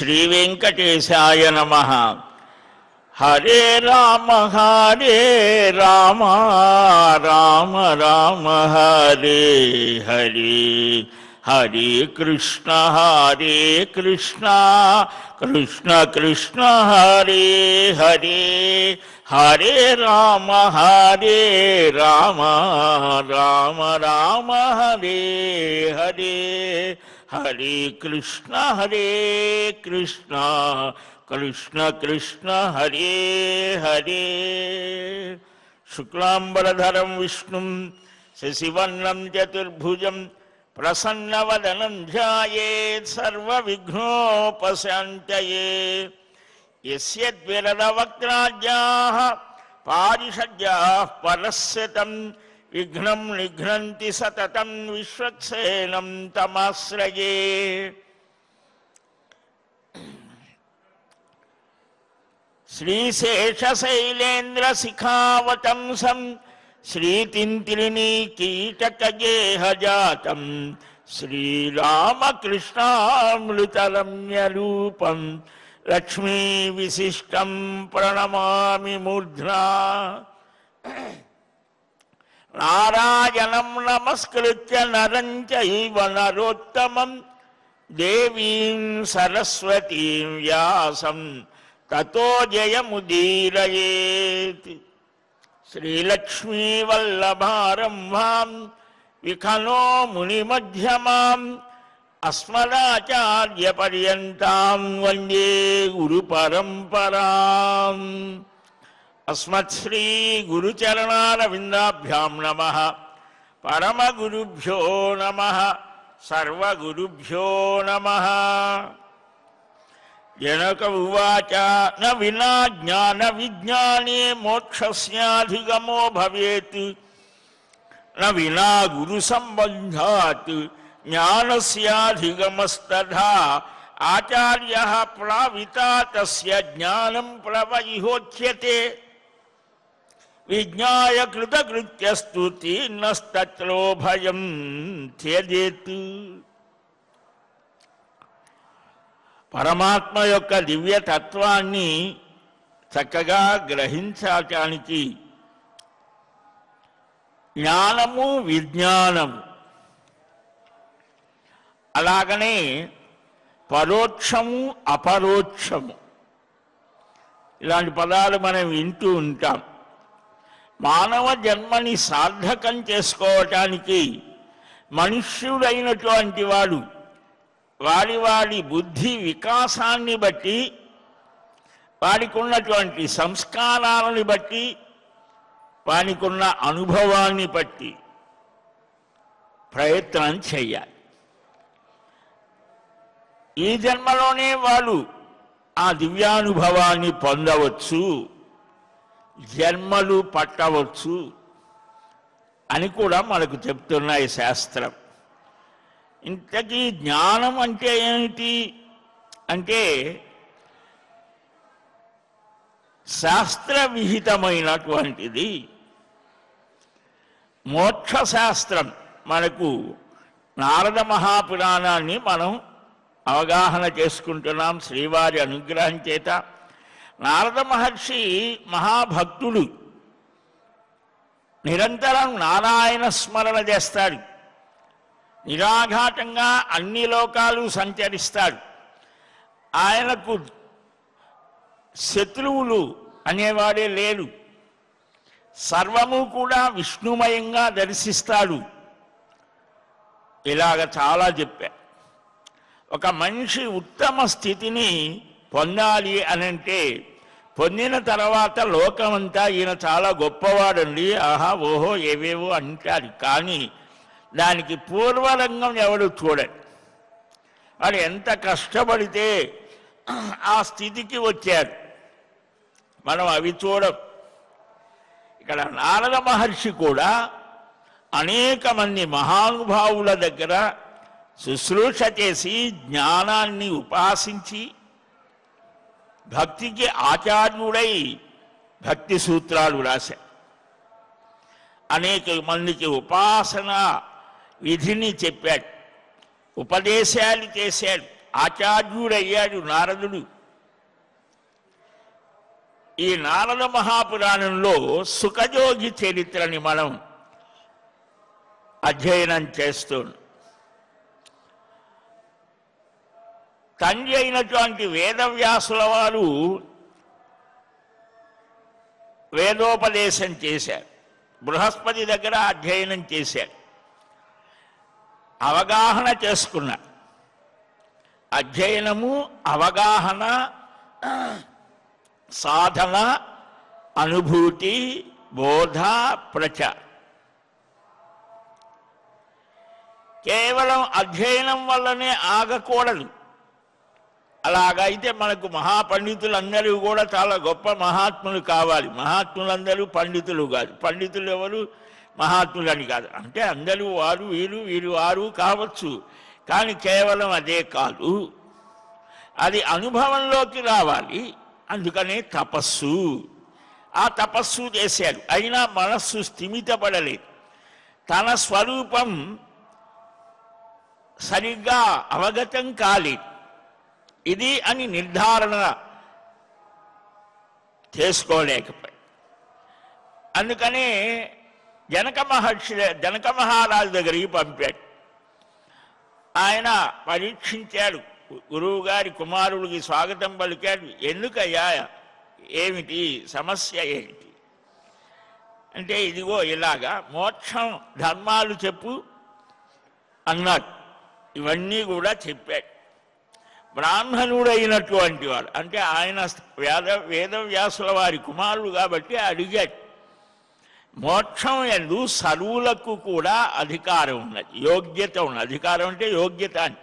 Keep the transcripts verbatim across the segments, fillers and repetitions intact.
శ్రీ వెంకటేశాయ నమః. హరే రామ హరే రామ రామ రామ హరే హరే, హరే కృష్ణ హరే కృష్ణ కృష్ణ కృష్ణ హరే హరే, హరే రామ హరే రామ రామ రామ హరే హరే, హరే కృష్ణ హరే కృష్ణ కృష్ణ కృష్ణ హరే హరే. శుక్లాంబరధరం విష్ణుం శశివర్ణం చతుర్భుజం ప్రసన్నవదనం ధ్యాయేత్ సర్వవిఘ్నోపశాంతయే. యస్యద్విరదవక్త్రాద్యాః పారిషద్యాః పరస్యతం విఘ్నం నిఘ్నంతి సతతం విశ్వక్సేనం తమాశ్రయే. శ్రీశేషశైలేంద్ర శిఖావతంసం శ్రీతింతిరిణీ కీటకగేహజాతం శ్రీరామకృష్ణామృతరమ్యరూపం లక్ష్మీ విశిష్టం ప్రణమామి మూర్ధ్నా. నారాయణం నమస్కృత్య నరం చైవ నరోత్తమం దేవీం సరస్వతీం వ్యాసం తతో జయముదీరయేత్. శ్రీలక్ష్మీ వల్లభారంభాం విఖనో మునిమధ్యమాం అస్మదాచార్య పర్యంతాం వందే గురు పరంపరాం. అస్మత్శ్రీ గురుచరణారవిందాభ్యాం నమః. పరమగురుభ్యో నమః. సర్వగురుభ్యో నమః. జనక ఉవాచ న వినా జ్ఞాన విజ్ఞానే మోక్షస్యాధిగమో భవేత్, న వినా గురు సంబంధాత్ జ్ఞానస్యాధిగమస్తథా. ఆచార్యః ప్లావితా తస్య జ్ఞానం ప్లవయిహోచ్యతే, విజ్ఞాయ కృతకృత్యస్తు తీర్ణస్తత్రో భయం త్యజేత్. పరమాత్మ యొక్క దివ్యతత్వాన్ని చక్కగా గ్రహించటానికి జ్ఞానము విజ్ఞానము, అలాగనే పరోక్షము అపరోక్షము, ఇలాంటి పదాలు మనం వింటూ ఉంటాం. మానవ జన్మని సార్థకం చేసుకోవటానికి మనుష్యుడైనటువంటి వాడు వాడి వాడి బుద్ధి వికాసాన్ని బట్టి, వాడికి ఉన్నటువంటి సంస్కారాలను బట్టి, వానికి ఉన్న అనుభవాన్ని బట్టి ప్రయత్నం చెయ్యాలి. ఈ జన్మలోనే వాళ్ళు ఆ దివ్యానుభవాన్ని పొందవచ్చు, జన్మలు పట్టవచ్చు అని కూడా మనకు చెప్తున్నాయి శాస్త్రం. ఇంతకీ జ్ఞానం అంటే ఏమిటి అంటే, శాస్త్ర విహితమైనటువంటిది. మోక్షశాస్త్రం మనకు నారద మహాపురాణాన్ని మనం అవగాహన చేసుకుంటున్నాం శ్రీవారి అనుగ్రహం చేత. నారద మహర్షి మహాభక్తుడు, నిరంతరం నారాయణ స్మరణ చేస్తాడు, నిరాఘాటంగా అన్ని లోకాలు సంచరిస్తాడు. ఆయనకు శత్రువులు అనేవాడే లేరు, సర్వము కూడా విష్ణుమయంగా దర్శిస్తాడు. ఇలాగ చాలా చెప్పా. ఒక మనిషి ఉత్తమ స్థితిని పొందాలి అనంటే, పొందిన తర్వాత లోకమంతా ఈయన చాలా గొప్పవాడండి, ఆహా ఓహో ఏవేవో అంటారు. కానీ దానికి పూర్వరంగం ఎవడు చూడడు. వాడు ఎంత కష్టపడితే ఆ స్థితికి వచ్చారు, మనం అవి చూడం. ఇక్కడ నారద మహర్షి కూడా అనేక మంది మహానుభావుల దగ్గర శుశ్రూష చేసి జ్ఞానాన్ని ఉపాసించి భక్తికి ఆచార్యుడై భక్తి సూత్రాలు రాశారు. అనేక మందికి ఉపాసన విధిని చెప్పాడు, ఉపదేశాలు చేశాడు. ఆచార్యుడయ్యాడు నారదుడు. ఈ నారద మహాపురాణంలో సుఖయోగి చరిత్రని మనం అధ్యయనం చేస్తున్నాం. తండ్రి అయినటువంటి వేదవ్యాసుల వారు వేదోపదేశం చేశారు, బృహస్పతి దగ్గర అధ్యయనం చేశారు, అవగాహన చేసుకున్నారు. అధ్యయనము, అవగాహన, సాధన, అనుభూతి, బోధ, ప్రచారం. కేవలం అధ్యయనం వల్లనే ఆగకూడదు. అలాగైతే మనకు మహాపండితులందరూ కూడా చాలా గొప్ప మహాత్ములు కావాలి. మహాత్ములందరూ పండితులు కాదు. పండితులు ఎవరు? మహాత్ములు అని కాదు. అంటే అందరూ వారు వీరు వీరు వారు కావచ్చు, కానీ కేవలం అదే కాదు, అది అనుభవంలోకి రావాలి. అందుకనే తపస్సు. ఆ తపస్సు చేశారు. అయినా మనస్సు స్థిమితపడలేదు. తన స్వరూపం సరిగ్గా అవగతం కాలేదు. ఇది అని నిర్ధారణ చేసుకోలేకపోయి. అందుకనే జనక మహర్షి జనక మహారాజు దగ్గరికి పంపాడు. ఆయన పరీక్షించాడు. గురువు గారి కుమారుడికి స్వాగతం పలికాడు. ఎందుకయ్యా, ఏమిటి సమస్య ఏమిటి అంటే, ఇదిగో ఇలాగా మోక్షం ధర్మాలు చెప్పు అన్నాడు. ఇవన్నీ కూడా చెప్పాడు. బ్రాహ్మణుడైనటువంటి వాడు, అంటే ఆయన వేద వేదవ్యాసుల వారి కుమారుడు కాబట్టి అడిగాడు. మోక్షం యందు సర్వులకు కూడా అధికారం ఉన్నది, యోగ్యత ఉన్నది. అధికారం అంటే యోగ్యత అని.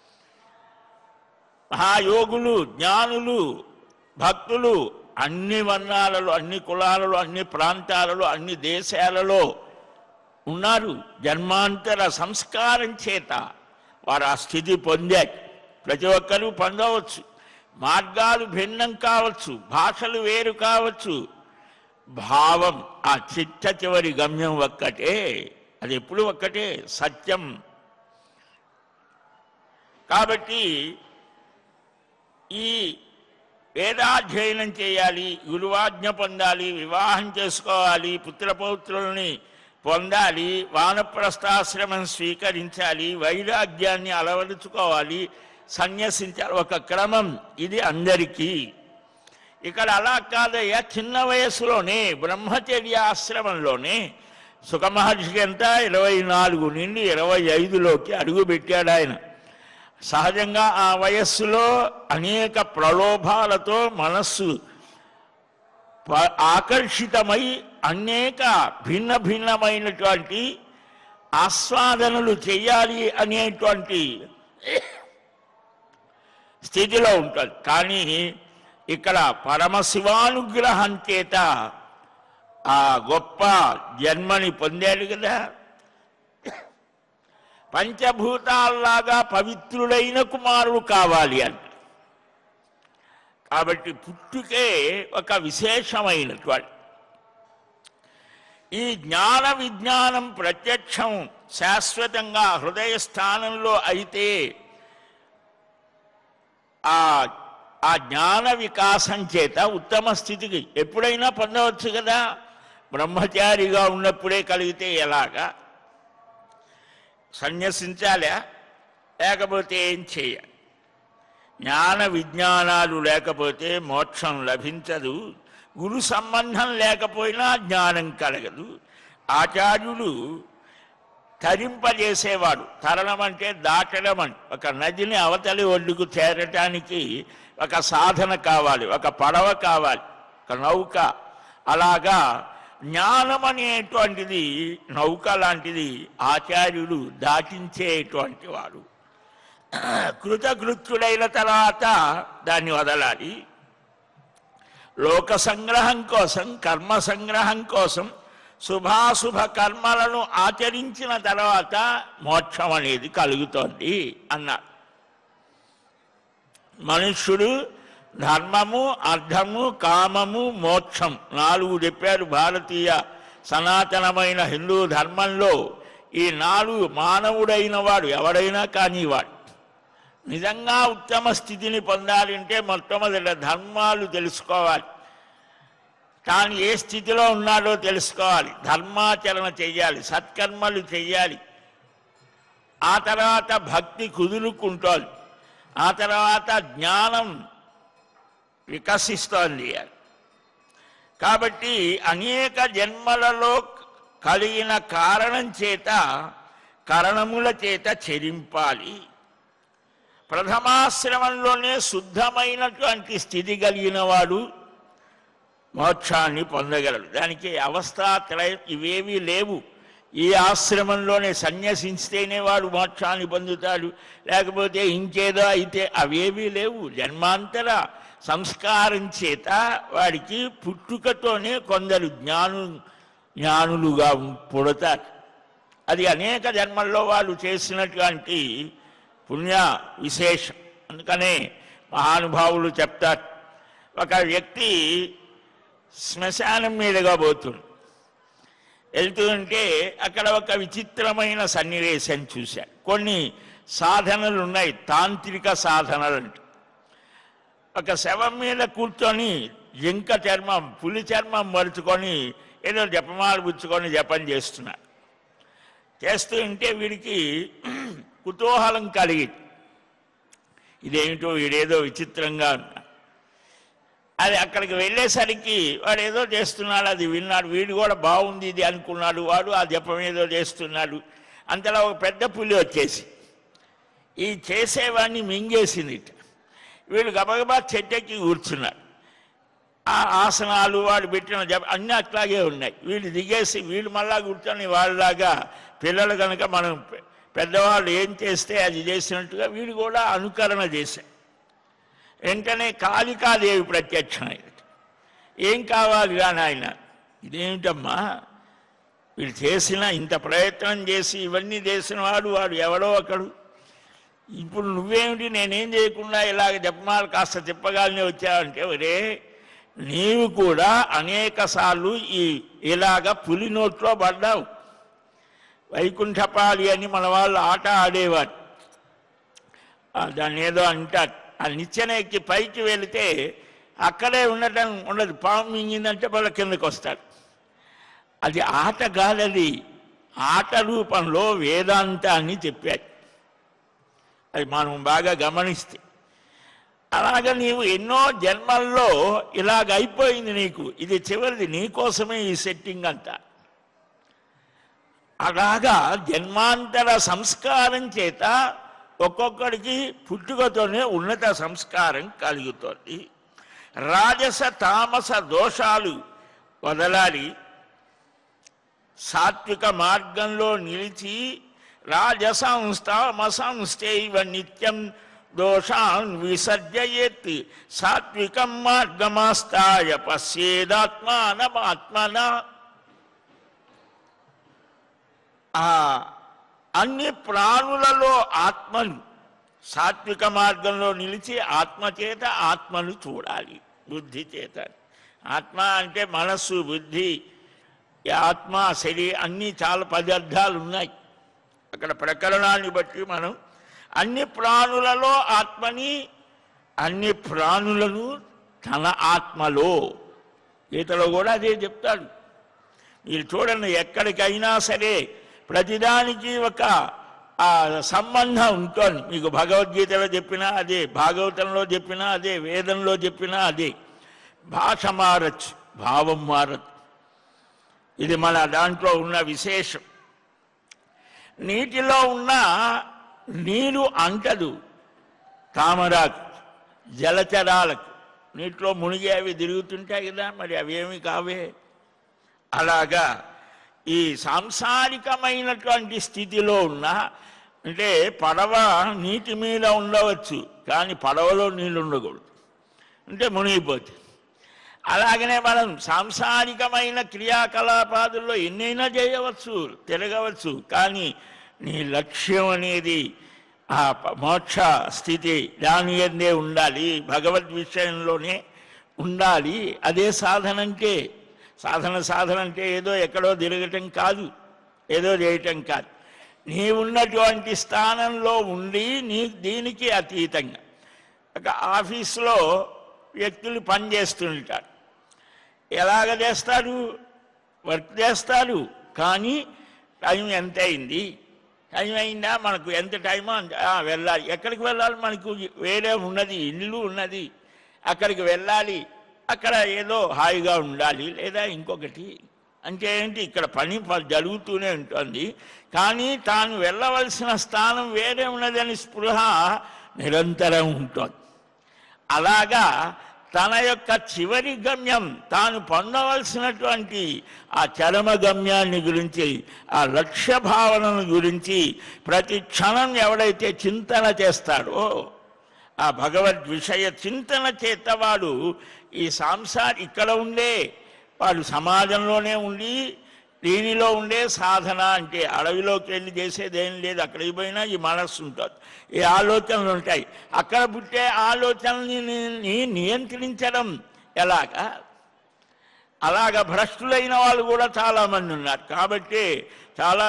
మహాయోగులు, జ్ఞానులు, భక్తులు అన్ని వర్ణాలలో, అన్ని కులాలలో, అన్ని ప్రాంతాలలో, అన్ని దేశాలలో ఉన్నారు. జన్మాంతర సంస్కారం చేత వారు ఆ స్థితి పొందారు. ప్రతి ఒక్కరూ పొందవచ్చు. మార్గాలు భిన్నం కావచ్చు, భాషలు వేరు కావచ్చు, భావం ఆ చిట్ట చివరి గమ్యం ఒక్కటే. అది ఎప్పుడు ఒక్కటే, సత్యం. కాబట్టి ఈ వేదాధ్యయనం చేయాలి, గురువాజ్ఞ పొందాలి, వివాహం చేసుకోవాలి, పుత్రపౌత్రుల్ని పొందాలి, వానప్రస్థాశ్రమం స్వీకరించాలి, వైరాగ్యాన్ని అలవరుచుకోవాలి, సన్యసించాలి. ఒక క్రమం ఇది అందరికీ. ఇక్కడ అలా కాదయ్యా, చిన్న వయస్సులోనే బ్రహ్మచర్య ఆశ్రమంలోనే సుఖమహర్షికి ఎంత ఇరవై నాలుగు నుండి ఇరవై ఐదులోకి అడుగుపెట్టాడు ఆయన. సహజంగా ఆ వయస్సులో అనేక ప్రలోభాలతో మనస్సు ఆకర్షితమై అనేక భిన్న భిన్నమైనటువంటి ఆస్వాదనలు చేయాలి అనేటువంటి స్థితిలో ఉంటుంది. కానీ ఇక్కడ పరమశివానుగ్రహం చేత ఆ గొప్ప జన్మని పొందాడు కదా. పంచభూతాల్లాగా పవిత్రుడైన కుమారుడు కావాలి అంట. కాబట్టి పుట్టుకే ఒక విశేషమైనటువంటి. ఈ జ్ఞాన విజ్ఞానం ప్రత్యక్షం శాశ్వతంగా హృదయ స్థానంలో అయితే ఆ ఆ జ్ఞాన వికాసం చేత ఉత్తమ స్థితికి ఎప్పుడైనా పొందవచ్చు కదా. బ్రహ్మచారిగా ఉన్నప్పుడే కలిగితే ఎలాగా? సన్యసించాలా, లేకపోతే ఏం చేయాలి? జ్ఞాన విజ్ఞానాలు లేకపోతే మోక్షం లభించదు. గురు సంబంధం లేకపోయినా జ్ఞానం కలగదు. ఆచార్యులు తరింపజేసేవాడు. తరణం అంటే దాటడం అని. ఒక నదిని అవతలి ఒడ్డుకు చేరటానికి ఒక సాధన కావాలి, ఒక పడవ కావాలి, ఒక నౌక. అలాగా జ్ఞానం అనేటువంటిది నౌక లాంటిది. ఆచార్యుడు దాటించేటువంటి వాడు. కృతకృత్యుడైన తర్వాత దాన్ని వదలాలి. లోక సంగ్రహం కోసం, కర్మ సంగ్రహం కోసం శుభాశుభ కర్మలను ఆచరించిన తర్వాత మోక్షం అనేది కలుగుతోంది అన్నారు. మనుష్యుడు ధర్మము, అర్థము, కామము, మోక్షం నాలుగు చెప్పారు. భారతీయ సనాతనమైన హిందూ ధర్మంలో ఈ నాలుగు మానవుడైన వాడు ఎవడైనా కానివాడు నిజంగా ఉత్తమ స్థితిని పొందాలంటే మొట్టమొదట ధర్మాలు తెలుసుకోవాలి. తాను ఏ స్థితిలో ఉన్నాడో తెలుసుకోవాలి, ధర్మాచరణ చెయ్యాలి, సత్కర్మలు చెయ్యాలి. ఆ తర్వాత భక్తి కుదురుకుంటోంది, ఆ తర్వాత జ్ఞానం వికసిస్తోంది. కాబట్టి అనేక జన్మలలో కలిగిన కారణం చేత కరణముల చేత చెరింపాలి. ప్రథమాశ్రమంలోనే శుద్ధమైనటువంటి స్థితి కలిగిన వాడు మోక్షాన్ని పొందగలడు. దానికి అవస్థాత్రయం ఇవేమీ లేవు. ఈ ఆశ్రమంలోనే సన్యసించితేనే వాడు మోక్షాన్ని పొందుతాడు, లేకపోతే ఇంకేదో అయితే అవేమీ లేవు. జన్మాంతర సంస్కారం చేత వాడికి పుట్టుకతోనే కొందరు జ్ఞాను జ్ఞానులుగా పుడతారు. అది అనేక జన్మల్లో వాళ్ళు చేసినటువంటి పుణ్య విశేషం. అందుకనే మహానుభావులు చెప్తారు, ఒక వ్యక్తి శ్మశానం మీదుగా పోతుంది, వెళ్తుంటే అక్కడ ఒక విచిత్రమైన సన్నివేశం చూశాడు. కొన్ని సాధనలు ఉన్నాయి, తాంత్రిక సాధనలు అంటే. ఒక శవం మీద కూర్చొని జింక చర్మం పులి చర్మం మరుచుకొని ఏదో జపమాలు పుచ్చుకొని జపం చేస్తున్నాడు. చేస్తూ ఉంటే వీడికి కుతూహలం కలిగింది, ఇదేమిటో వీడేదో విచిత్రంగా ఉన్నాడు. అది అక్కడికి వెళ్ళేసరికి వాడు ఏదో చేస్తున్నాడు, అది విన్నాడు, వీడు కూడా బాగుంది ఇది అనుకున్నాడు. వాడు ఆ జపం ఏదో చేస్తున్నాడు. అంతలో ఒక పెద్ద పులి వచ్చేసి ఈ చేసేవాడిని మింగేసింది. వీడు గబగబా చెట్టెక్కి కూర్చున్నాడు. ఆ ఆసనాలు వాడు పెట్టిన జప అన్నీ అట్లాగే ఉన్నాయి. వీడు దిగేసి వీడు మళ్ళా కూర్చొని వాళ్ళలాగా పిల్లలు కనుక మనం పెద్దవాళ్ళు ఏం చేస్తే అది చేసినట్టుగా వీడు కూడా అనుకరణ చేశాడు. వెంటనే కాళికాదేవి ప్రత్యక్షమైనది. ఏం కావాలి రా నాయన, ఇదేమిటమ్మా వీడు చేసిన ఇంత ప్రయత్నం చేసి ఇవన్నీ చేసిన వాడు వాడు ఎవడో ఒకడు, ఇప్పుడు నువ్వేమిటి నేనేం చేయకుండా ఇలాగ జపమాలు కాస్త తిప్పగానే వచ్చావంటే, ఒరే నీవు కూడా అనేక సార్లు ఈ ఇలాగ పులి నోట్లో పడ్డావు. వైకుంఠపాలి అని మన వాళ్ళు ఆట ఆడేవారు, దాన్ని ఏదో అంటారు. ఆ నిచ్చెన ఎక్కి పైకి వెళితే అక్కడే ఉండటం ఉండదు, పాము మింగిందంటే వాళ్ళ కిందకు వస్తాడు. అది ఆట కాదది, ఆట రూపంలో వేదాంతాన్ని చెప్పాడు. అది మనం బాగా గమనిస్తే, అలాగ నీవు ఎన్నో జన్మల్లో ఇలాగ అయిపోయింది నీకు, ఇది చివరిది, నీకోసమే ఈ సెట్టింగ్ అంతా. అలాగా జన్మాంతర సంస్కారం చేత ఒక్కొక్కడికి పుట్టుకతోనే ఉన్నత సంస్కారం కలుగుతుంది. రాజస తామస దోషాలు వదలాలి, సాత్విక మార్గంలో నిలిచి రాజసంస్తామసంస్తైవ నిత్యం దోషాన్ విసర్జయేత్ సాత్వికం మార్గమాస్తాయ పశ్యేదాత్మానమాత్మన. ఆ అన్ని ప్రాణులలో ఆత్మను సాత్విక మార్గంలో నిలిచి ఆత్మచేత ఆత్మను చూడాలి, బుద్ధి చేత. ఆత్మ అంటే మనస్సు, బుద్ధి, ఆత్మ, శరీరం అన్నీ చాలా పదార్థాలు ఉన్నాయి. అక్కడ ప్రకరణాన్ని బట్టి మనం అన్ని ప్రాణులలో ఆత్మని, అన్ని ప్రాణులను తన ఆత్మలో, గీతలో కూడా అదే చెప్తాడు. మీరు చూడండి, ఎక్కడికైనా సరే ప్రతిదానికి ఒక సంబంధం ఉంటుంది. మీకు భగవద్గీతలో చెప్పినా అదే, భాగవతంలో చెప్పినా అదే, వేదంలో చెప్పినా అదే. భాష మారచ్చు, భావం మారచ్చు. ఇది మన దాంట్లో ఉన్న విశేషం. నీటిలో ఉన్న నీరు అంటదు తామరాకు, జలచరాలకు. నీటిలో మునిగి అవి తిరుగుతుంటాయి కదా, మరి అవేమి కావే. అలాగా ఈ సాంసారికమైనటువంటి స్థితిలో ఉన్న, అంటే పడవ నీటి మీద ఉండవచ్చు కానీ పడవలో నీళ్ళు ఉండకూడదు, అంటే మునిగిపోతుంది. అలాగనే మనం సాంసారికమైన క్రియాకలాపాదుల్లో ఎన్నైనా చేయవచ్చు, తిరగవచ్చు, కానీ నీ లక్ష్యం అనేది ఆ మోక్ష స్థితి, దాని అందే ఉండాలి, భగవద్ విషయంలోనే ఉండాలి. అదే సాధన అంటే. సాధన సాధన అంటే ఏదో ఎక్కడో తిరగటం కాదు, ఏదో చేయటం కాదు. నీవున్నటువంటి స్థానంలో ఉండి నీ దీనికి అతీతంగా. ఒక ఆఫీసులో వ్యక్తులు పనిచేస్తుంటారు. ఎలాగ చేస్తారు? వర్క్ చేస్తారు, కానీ టైం ఎంత అయింది, టైం అయిందా, మనకు ఎంత టైమో వెళ్ళాలి. ఎక్కడికి వెళ్ళాలి? మనకు వేరే ఉన్నది, ఇల్లు ఉన్నది, అక్కడికి వెళ్ళాలి. అక్కడ ఏదో హాయిగా ఉండాలి, లేదా ఇంకొకటి. అంటే ఏంటి? ఇక్కడ పని జరుగుతూనే ఉంటుంది, కానీ తాను వెళ్ళవలసిన స్థానం వేరే ఉన్నదని స్పృహ నిరంతరం ఉంటుంది. అలాగా తన యొక్క చివరి గమ్యం, తాను పొందవలసినటువంటి ఆ చరమ గమ్యాన్ని గురించి, ఆ లక్ష్య భావనను గురించి ప్రతి క్షణం ఎవడైతే చింతన చేస్తాడో, ఆ భగవద్ విషయ చింతన చేత వాడు ఈ సంసార ఇక్కడ ఉండే వాడు సమాజంలోనే ఉండి దీనిలో ఉండే సాధన అంటే అడవిలోకి వెళ్ళి చేసేది ఏం లేదు. అక్కడికి పోయినా ఈ మనస్సు ఉంటుంది, ఈ ఆలోచనలు ఉంటాయి. అక్కడ పుట్టే ఆలోచనల్ని నియంత్రించడం ఎలాగా? అలాగ భ్రష్టులైన వాళ్ళు కూడా చాలామంది ఉన్నారు. కాబట్టి చాలా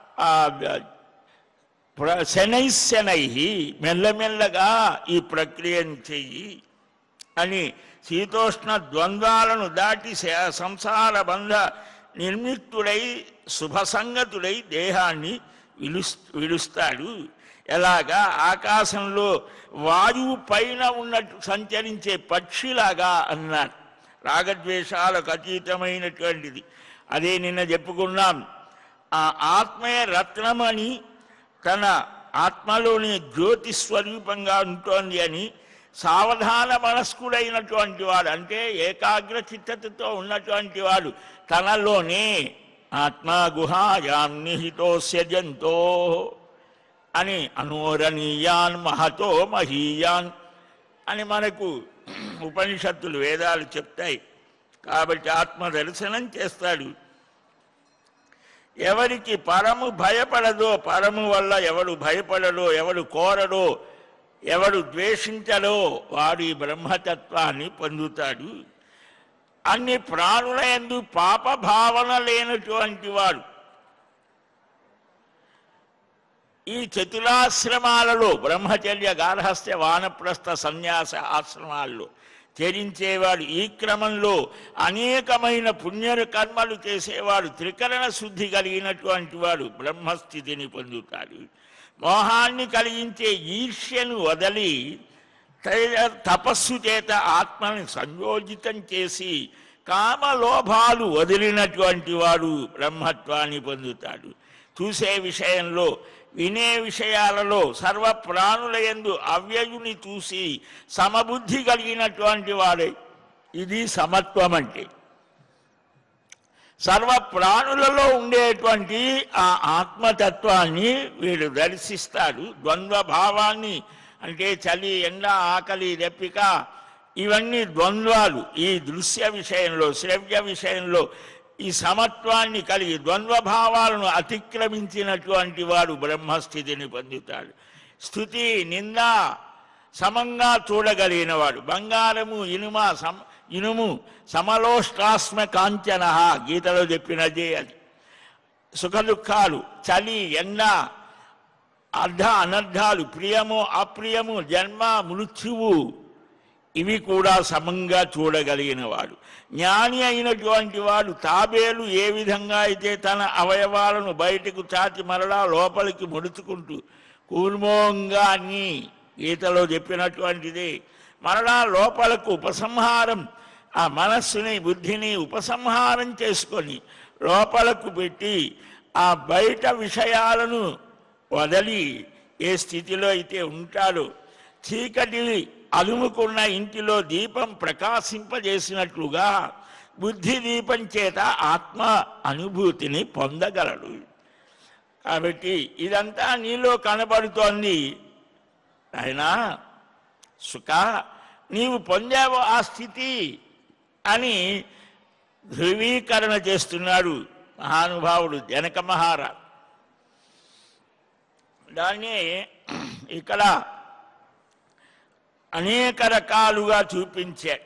శనై శనై మెల్లమెల్లగా ఈ ప్రక్రియను చెయ్యి అని శీతోష్ణ ద్వంద్వాలను దాటి సంసార బంధ నిర్మిత్తుడై శుభసంగతుడై దేహాన్ని విలుస్ విడుస్తాడు. ఎలాగా? ఆకాశంలో వాయువు పైన ఉన్నట్టు సంచరించే పక్షిలాగా అన్నాడు. రాగద్వేషాలకు అతీతమైనటువంటిది. అదే నిన్న చెప్పుకున్నాం. ఆ ఆత్మయ రత్నమని, తన ఆత్మలోని జ్యోతి స్వరూపంగా ఉంటుంది అని సావధాన మనస్కుడైనటువంటి వాడు, అంటే ఏకాగ్ర చిత్తతతో ఉన్నటువంటి వాడు తనలోనే ఆత్మా గుహాయాం నిహితోస్య జంతో అని అనోరణీయాన్ మహతో మహీయాన్ అని మనకు ఉపనిషత్తులు వేదాలు చెప్తాయి. కాబట్టి ఆత్మ దర్శనం చేస్తాడు. ఎవరికి పరము భయపడదో, పరము వల్ల ఎవడు భయపడడో, ఎవడు కోరడో, ఎవడు ద్వేషించడో వాడు ఈ బ్రహ్మతత్వాన్ని పొందుతాడు. అన్ని ప్రాణుల యందు పాప భావన లేనటువంటి వాడు ఈ చతురాశ్రమాలలో, బ్రహ్మచర్య గార్హస్థ్య వానప్రస్థ సన్యాస ఆశ్రమాల్లో చరించేవాడు, ఈ క్రమంలో అనేకమైన పుణ్య కర్మలు చేసేవాడు, త్రికరణ శుద్ధి కలిగినటువంటి వాడు బ్రహ్మస్థితిని పొందుతాడు. మోహాన్ని కలిగించే ఈర్ష్యను వదలి తపస్సు చేత ఆత్మని సంయోజితం చేసి కామలోభాలు వదిలినటువంటి వాడు బ్రహ్మత్వాన్ని పొందుతాడు. చూసే విషయంలో, వినే విషయాలలో సర్వ ప్రాణుల యందు అవ్యయుని చూసి సమబుద్ధి కలిగినటువంటి వాడే. ఇది సమత్వం అంటే. సర్వ ప్రాణులలో ఉండేటువంటి ఆ ఆత్మతత్వాన్ని వీడు దర్శిస్తాడు. ద్వంద్వ భావాన్ని, అంటే చలి, ఎండ, ఆకలి, దప్పిక, ఇవన్నీ ద్వంద్వాలు. ఈ దృశ్య విషయంలో, శ్రవ్య విషయంలో ఈ సమత్వాన్ని కలిగి ద్వంద్వ భావాలను అతిక్రమించినటువంటి వాడు బ్రహ్మస్థితిని పొందుతాడు. స్థుతి, నింద సమంగా చూడగలిగిన వాడు. బంగారము, ఇనుమ సమ ఇనుము సమలోష్టాస్మ కాంచన, గీతలో చెప్పినదే అది. సుఖ దుఃఖాలు, చలి, ఎండ, అర్ధ అనర్థాలు, ప్రియము అప్రియము, జన్మ మృత్యువు, ఇవి కూడా సమంగా చూడగలిగిన వాడు. జ్ఞాని అయినటువంటి వాడు తాబేలు ఏ విధంగా అయితే తన అవయవాలను బయటకు చాచి మరలా లోపలికి ముడుచుకుంటూ కూర్మోంగా అని గీతలో చెప్పినటువంటిది, మరలా లోపలకు ఉపసంహారం, ఆ మనస్సుని బుద్ధిని ఉపసంహారం చేసుకొని లోపలకు పెట్టి ఆ బయట విషయాలను వదలి ఏ స్థితిలో అయితే ఉంటాడో, చీకటి అలుముకున్న ఇంటిలో దీపం ప్రకాశింపజేసినట్లుగా బుద్ధి దీపం చేత ఆత్మ అనుభూతిని పొందగలడు. కాబట్టి ఇదంతా నీలో కనబడుతోంది. అయినా సుఖ, నీవు పొందావు ఆ స్థితి అని ధృవీకరణ చేస్తున్నాడు మహానుభావుడు జనక మహారాజు. దాన్ని ఇక్కడ అనేక రకాలుగా చూపించాడు.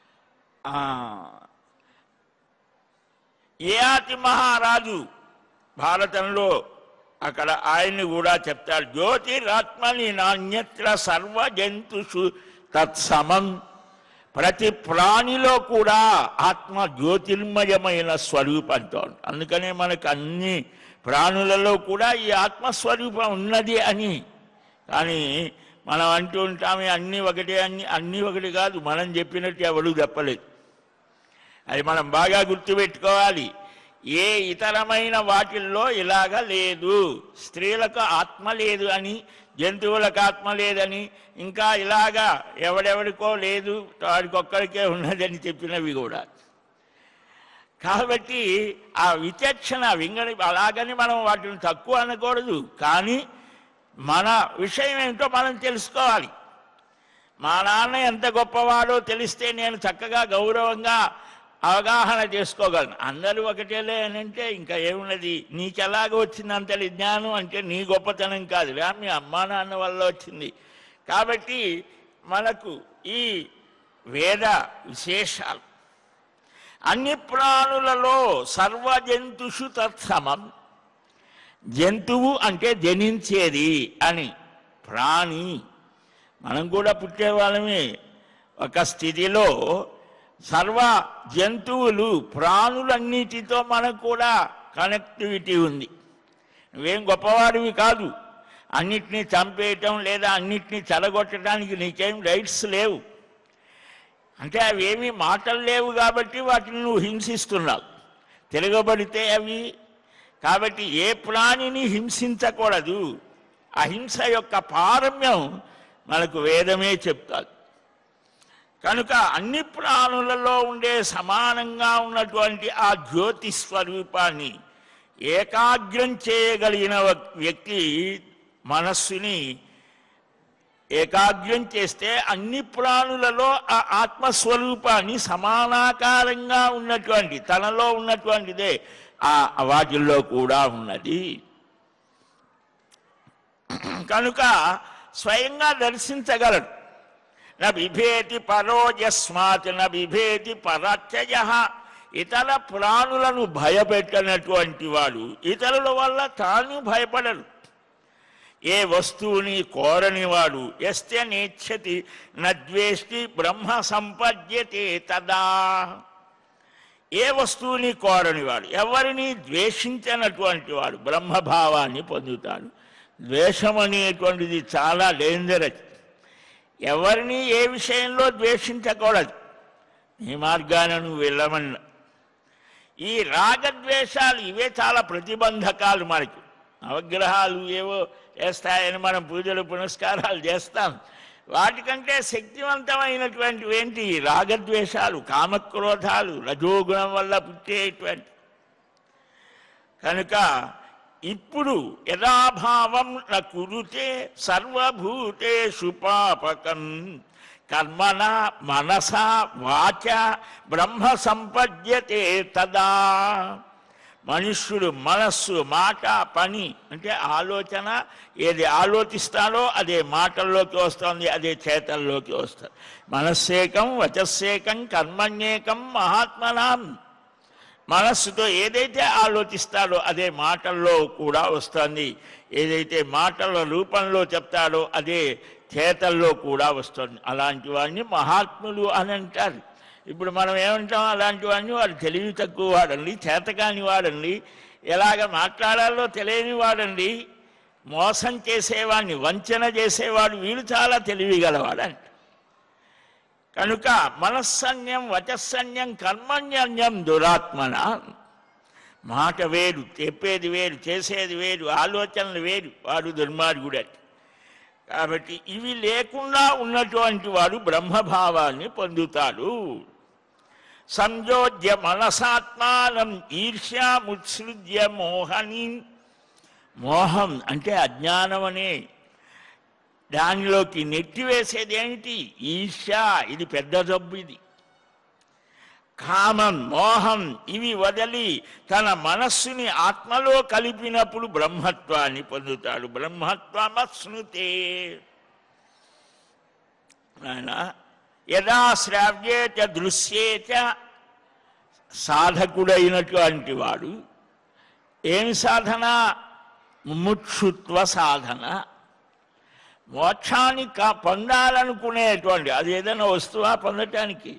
యయాతి మహారాజు భారతంలో అక్కడ ఆయన్ని కూడా చెప్తాడు, జ్యోతిరాత్మని నాణ్యత్ర సర్వ జంతుషు తత్సమం. ప్రతి ప్రాణిలో కూడా ఆత్మ జ్యోతిర్మయమైన స్వరూపంతో, అందుకనే మనకు అన్ని ప్రాణులలో కూడా ఈ ఆత్మస్వరూపం ఉన్నది అని. కానీ మనం అంటూ ఉంటామే అన్నీ ఒకటే, అన్ని అన్నీ ఒకటి కాదు, మనం చెప్పినట్టు ఎవరు చెప్పలేదు. అది మనం బాగా గుర్తుపెట్టుకోవాలి. ఏ ఇతరమైన వాటిల్లో ఇలాగ లేదు. స్త్రీలకు ఆత్మ లేదు అని, జంతువులకు ఆత్మ లేదని, ఇంకా ఇలాగా ఎవడెవడికో లేదు వాడికొక్కడికే ఉన్నదని చెప్పినవి కూడా. కాబట్టి ఆ విచక్షణ వింగని, అలాగని మనం వాటిని తక్కువ అనకూడదు. కానీ మన విషయం ఏంటో మనం తెలుసుకోవాలి. మా నాన్న ఎంత గొప్పవాడో తెలిస్తే నేను చక్కగా గౌరవంగా అవగాహన చేసుకోగలను. అందరూ ఒకటేలే అని అంటే ఇంకా ఏమున్నది, నీకెలాగ వచ్చింది అంతటి జ్ఞానం అంటే నీ గొప్పతనం కాదు, రా మీ అమ్మా నాన్న వల్ల వచ్చింది. కాబట్టి మనకు ఈ వేద విశేషాలు, అన్ని ప్రాణులలో సర్వజంతుషు తత్సమం. జంతువు అంటే జనించేది అని, ప్రాణి మనం కూడా పుట్టేవాళ్ళమే. ఒక స్థితిలో సర్వ జంతువులు ప్రాణులన్నిటితో మనకు కూడా కనెక్టివిటీ ఉంది. నువ్వేం గొప్పవాడివి కాదు, అన్నిటినీ చంపేయటం లేదా అన్నిటినీ చెడగొట్టడానికి నీకేం రైట్స్ లేవు. అంటే అవి ఏమీ మాటలు లేవు కాబట్టి వాటిని నువ్వు హింసిస్తున్నావు. తిరగబడితే అవి, కాబట్టి ఏ ప్రాణిని హింసించకూడదు. అహింస యొక్క పారమ్యం మనకు వేదమే చెప్తాది. కనుక అన్ని ప్రాణులలో ఉండే సమానంగా ఉన్నటువంటి ఆ జ్యోతి స్వరూపాన్ని ఏకాగ్రం చేయగలిగిన వ్యక్తి మనస్సుని ఏకాగ్రం చేస్తే అన్ని ప్రాణులలో ఆ ఆత్మస్వరూపాన్ని సమానాకారంగా ఉన్నటువంటి, తనలో ఉన్నటువంటిదే ఆ వాటిల్లో కూడా ఉన్నది. కనుక స్వయంగా దర్శించగలడు. న బిభేతి పరోజస్మాత్ న బిభేతి పరత్యయ. ఇతర ప్రాణులను భయపెట్టనటువంటి వాడు ఇతరుల వల్ల తాను భయపడడు. ఏ వస్తువుని కోరని వాడు ఎస్య నేచ్చతి నద్వేష్టి బ్రహ్మ సంపద్యతే తదా. ఏ వస్తువుని కోరని వాడు, ఎవరిని ద్వేషించినటువంటి వాడు బ్రహ్మభావాన్ని పొందుతాడు. ద్వేషం అనేటువంటిది చాలా డేంజరస్. ఎవరిని ఏ విషయంలో ద్వేషించకూడదు. నీ మార్గాన నువ్వు వెళ్ళమన్న ఈ రాగద్వేషాలు ఇవే చాలా ప్రతిబంధకాలు. మనకి నవగ్రహాలు ఏవో చేస్తాయని మనం పూజలు పునస్కారాలు చేస్తాం. వాటికంటే శక్తివంతమైనటువంటివి ఏంటి? రాగద్వేషాలు, కామక్రోధాలు, రజోగుణం వల్ల పుట్టేటువంటి. కనుక ఇప్పుడు యథాభావం న కురుతే సర్వభూతేషు పాపకం కర్మణ మనసా వాచ బ్రహ్మ సంపద్యతే తదా. మనుష్యుడు మనస్సు, మాట, పని అంటే ఆలోచన, ఏది ఆలోచిస్తాడో అదే మాటల్లోకి వస్తుంది, అదే చేతల్లోకి వస్తుంది. మనస్సేకం వచస్సేకం కర్మణ్యేకం మహాత్మనాం. మనస్సుతో ఏదైతే ఆలోచిస్తాడో అదే మాటల్లో కూడా వస్తుంది, ఏదైతే మాటల రూపంలో చెప్తాడో అదే చేతల్లో కూడా వస్తుంది. అలాంటి వాడిని మహాత్ములు అని అంటారు. ఇప్పుడు మనం ఏమంటాం, అలాంటి వాడిని వాడు తెలివి తక్కువ వాడండి, చేతకాని వాడండి, ఎలాగ మాట్లాడాలో తెలియని వాడండి, మోసం చేసేవాడిని, వంచన చేసేవాడు, వీడు చాలా తెలివి గలవాడంట. కనుక మనస్సన్యం వచస్సన్యం కర్మణ్యన్యం దురాత్మన. మాట వేరు, చెప్పేది వేరు, చేసేది వేరు, ఆలోచనలు వేరు, వాడు దుర్మార్గుడట. కాబట్టి ఇవి లేకుండా ఉన్నటువంటి వాడు బ్రహ్మభావాన్ని పొందుతాడు. సంయోజ్య మనసాత్మానం ఈర్ష్యాముత్సృజ్య మోహని. మోహం అంటే అజ్ఞానం అనే దానిలోకి నెట్టివేసేది ఏమిటి? ఈర్ష్య. ఇది పెద్ద జబ్బు. ఇది కామం, మోహం ఇవి వదిలి తన మనస్సుని ఆత్మలో కలిపినప్పుడు బ్రహ్మత్వాన్ని పొందుతాడు. బ్రహ్మత్వమశ్నుతే. ఆయన యదా శ్రావ్యేత దృశ్యేత. సాధకుడైనటువంటి వాడు ఏమి సాధన? ముముక్షుత్వ సాధన. మోక్షాన్ని కా పొందాలనుకునేటువంటి అది ఏదైనా వస్తువా పొందటానికి?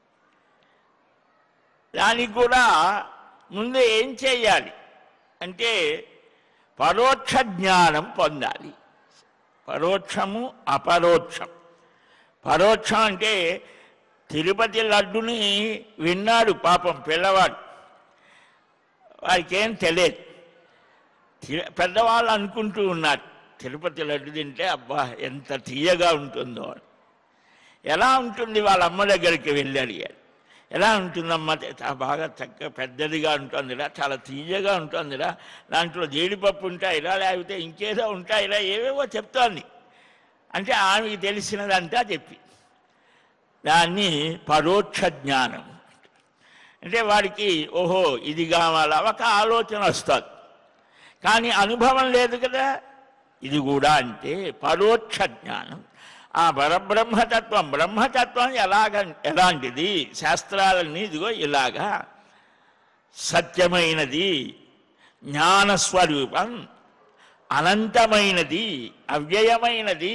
దానికి కూడా ముందు ఏం చేయాలి అంటే పరోక్ష జ్ఞానం పొందాలి. పరోక్షము అపరోక్షం. పరోక్షం అంటే తిరుపతి లడ్డుని విన్నాడు పాపం పిల్లవాడు, వారికి ఏం తెలియదు. పెద్దవాళ్ళు అనుకుంటూ ఉన్నారు తిరుపతి లడ్డు తింటే అబ్బా ఎంత తీయగా ఉంటుందో అని. ఎలా ఉంటుంది? వాళ్ళ అమ్మ దగ్గరికి వెళ్ళి అడిగారు, ఎలా ఉంటుందమ్మా? బాగా చక్కగా పెద్దదిగా ఉంటుందిరా, చాలా తీయగా ఉంటుందిరా, దాంట్లో జీడిపప్పు ఉంటాయిరా, లేకపోతే ఇంకేదో ఉంటాయిరా, ఏవేవో చెప్తోంది. అంటే ఆమెకి తెలిసినదంతా చెప్పి దాన్ని పరోక్ష జ్ఞానం అంటే వాడికి ఓహో ఇది కావాలా ఒక ఆలోచన వస్తుంది, కానీ అనుభవం లేదు కదా. ఇది కూడా అంటే పరోక్ష జ్ఞానం. ఆ పరబ్రహ్మతత్వం బ్రహ్మతత్వం ఎలాగ ఎలాంటిది? శాస్త్రాలన్నీ ఇదిగో ఇలాగా సత్యమైనది, జ్ఞానస్వరూపం, అనంతమైనది, అవ్యయమైనది.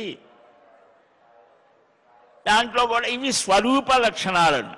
దాంట్లో కూడా ఇవి స్వరూప లక్షణాలను,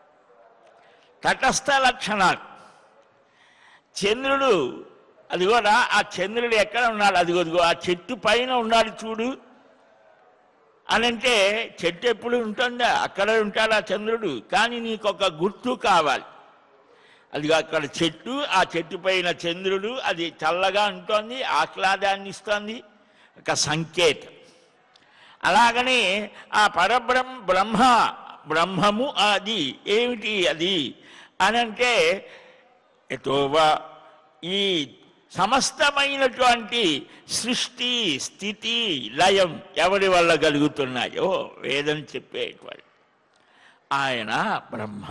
తటస్థ లక్షణాలు. చంద్రుడు అదిగోరా, ఆ చంద్రుడు ఎక్కడ ఉన్నాడు? అదిగో అదిగో ఆ చెట్టు పైన ఉన్నాడు చూడు అని అంటే చెట్టు ఎప్పుడు ఉంటుందా? అక్కడే ఉంటాడు ఆ చంద్రుడు. కానీ నీకు ఒక గుర్తు కావాలి. అది అక్కడ చెట్టు, ఆ చెట్టు పైన చంద్రుడు, అది చల్లగా ఉంటుంది, ఆహ్లాదాన్ని ఇస్తుంది, ఒక సంకేతం. అలాగని ఆ పరబ్రహ్మ బ్రహ్మ బ్రహ్మము అది ఏమిటి అది అని అంటే ఎతోవా ఈ సమస్తమైనటువంటి సృష్టి స్థితి లయం ఎవరి వల్ల కలుగుతున్నాయో వేదం చెప్పేటువంటి ఆయన బ్రహ్మ.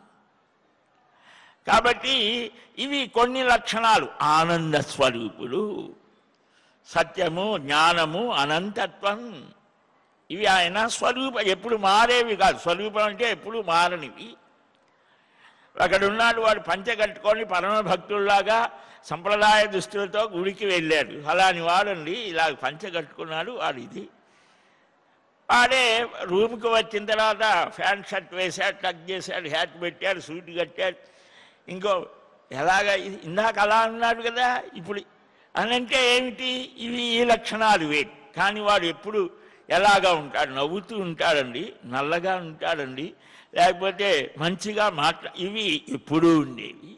కాబట్టి ఇవి కొన్ని లక్షణాలు. ఆనంద స్వరూపులు, సత్యము, జ్ఞానము, అనంతత్వం, ఇవి ఆయన స్వరూపం. ఎప్పుడు మారేవి కాదు. స్వరూపం అంటే ఎప్పుడు మారనివి. అక్కడున్నాడు వాడు పంచె కట్టుకొని పరమ భక్తుల్లాగా సంప్రదాయ దుస్తులతో గుడికి వెళ్ళాడు. అలాని వాడండి ఇలా పంచె కట్టుకున్నాడు వాడు. ఇది వాడే రూమ్కి వచ్చిన తర్వాత ప్యాంట్ షర్ట్ వేశాడు, టక్ చేశాడు, హ్యాట్ పెట్టాడు, సూట్ కట్టాడు. ఇంకో ఎలాగా ఇందాక అలా అన్నాడు కదా ఇప్పుడు అని అంటే ఏమిటి? ఇవి ఈ లక్షణాలు వేటి. కానీ వాడు ఎప్పుడు ఎలాగా ఉంటాడు? నవ్వుతూ ఉంటాడండి, నల్లగా ఉంటాడండి, లేకపోతే మంచిగా మాట్లా ఇవి ఎప్పుడూ ఉండేవి.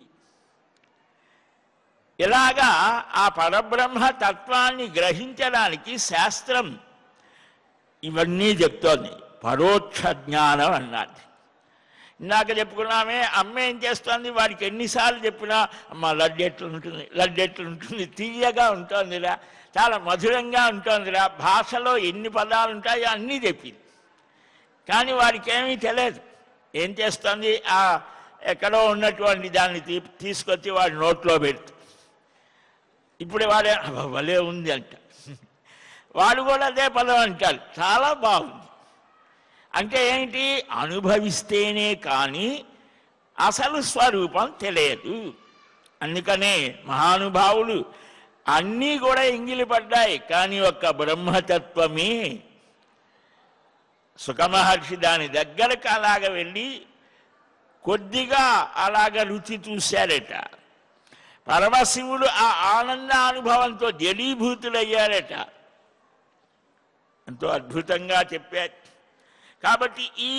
ఇలాగా ఆ పరబ్రహ్మ తత్వాన్ని గ్రహించడానికి శాస్త్రం ఇవన్నీ చెప్తోంది. పరోక్ష జ్ఞానం అన్నది. ఇందాక చెప్పుకున్నామే, అమ్మ ఏం చేస్తుంది? వాడికి ఎన్నిసార్లు చెప్పినా అమ్మ లడ్డు ఎట్లుంటుంది, లడ్డు ఎట్లుంటుంది, తీయగా ఉంటుందిరా, చాలా మధురంగా ఉంటుందిరా, భాషలో ఎన్ని పదాలు ఉంటాయో అన్నీ చెప్పింది. కానీ వాడికి ఏమీ తెలియదు. ఏం చేస్తుంది? ఆ ఎక్కడో ఉన్నటువంటి దాన్ని తీ తీసుకొచ్చి వాడి నోట్లో పెడుతుంది. ఇప్పుడు వాడే భలే ఉంది అంట, వాడు కూడా అదే పదం అంటారు, చాలా బాగుంది. అంటే ఏంటి? అనుభవిస్తేనే కానీ అసలు స్వరూపం తెలియదు. అందుకనే మహానుభావులు అన్నీ కూడా ఎంగిలి పడ్డాయి, కానీ ఒక్క బ్రహ్మతత్వమే. సుఖమహర్షి దాని దగ్గరకు అలాగ వెళ్ళి కొద్దిగా అలాగ రుచి చూశారట. పరమశివుడు ఆ ఆనంద అనుభవంతో జలీభూతులయ్యారట. ఎంతో అద్భుతంగా చెప్పారు. కాబట్టి ఈ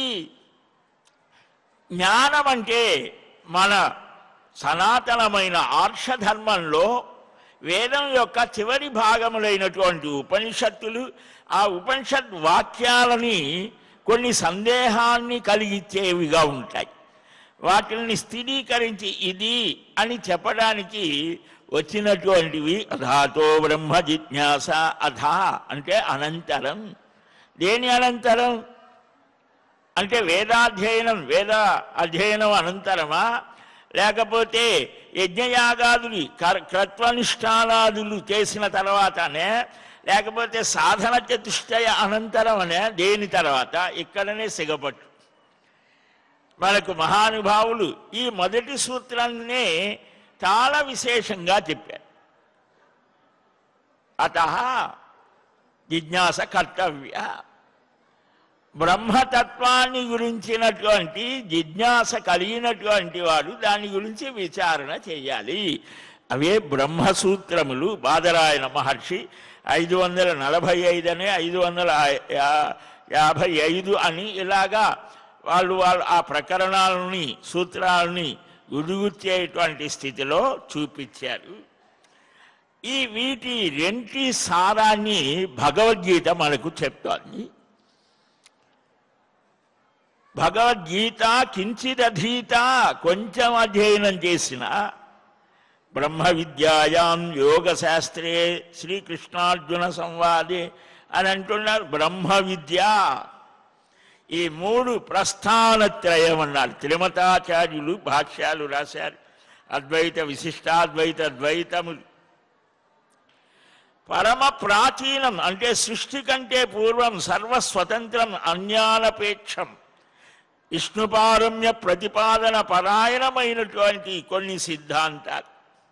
జ్ఞానం అంటే మన సనాతనమైన ఆర్షధర్మంలో వేదం యొక్క చివరి భాగములైనటువంటి ఉపనిషత్తులు, ఆ ఉపనిషత్ వాక్యాలని కొన్ని సందేహాన్ని కలిగించేవిగా ఉంటాయి. వాటిని స్థిరీకరించి ఇది అని చెప్పడానికి వచ్చినటువంటివి. అధాతో బ్రహ్మ జిజ్ఞాస. అధా అంటే అనంతరం. దేని అనంతరం అంటే వేదాధ్యయనం, వేద అధ్యయనం అనంతరమా, లేకపోతే యజ్ఞయాగాదులు కర్త్వనుష్ఠానాదులు చేసిన తర్వాతనే, లేకపోతే సాధన చతుష్టయ అనంతరమనే, దేని తర్వాత? ఇక్కడనే సిగపట్టు. మనకు మహానుభావులు ఈ మొదటి సూత్రాన్నే చాలా విశేషంగా చెప్పారు. అతః జిజ్ఞాస కర్తవ్య, బ్రహ్మతత్వాన్ని గురించినటువంటి జిజ్ఞాస కలిగినటువంటి వాడు దాని గురించి విచారణ చేయాలి. అవే బ్రహ్మసూత్రములు. బాదరాయణ మహర్షి ఐదు వందల నలభై ఐదు అని ఐదు వందల యాభై ఐదు అని ఇలాగా వాళ్ళు వాళ్ళు ఆ ప్రకరణాలని సూత్రాలని ఉడుగుచ్చేటువంటి స్థితిలో చూపించారు. ఈ వీటి రెంటి సారాన్ని భగవద్గీత మనకు చెప్తోంది. భగవద్గీత కించిదధీత, కొంచెం అధ్యయనం చేసిన బ్రహ్మ విద్యాయాం యోగ శాస్త్రే శ్రీకృష్ణార్జున సంవాదే అని అంటున్నారు. బ్రహ్మ విద్య ఈ మూడు ప్రస్థానత్రయం అన్నారు. త్రిమతాచార్యులు భాష్యాలు రాశారు. అద్వైత విశిష్టాద్వైత ద్వైతములు పరమ ప్రాచీనం అంటే సృష్టి కంటే పూర్వం సర్వస్వతంత్రం అన్యానపేక్షం విష్ణుపారమ్య ప్రతిపాదన పరాయణమైనటువంటి కొన్ని సిద్ధాంతాలు.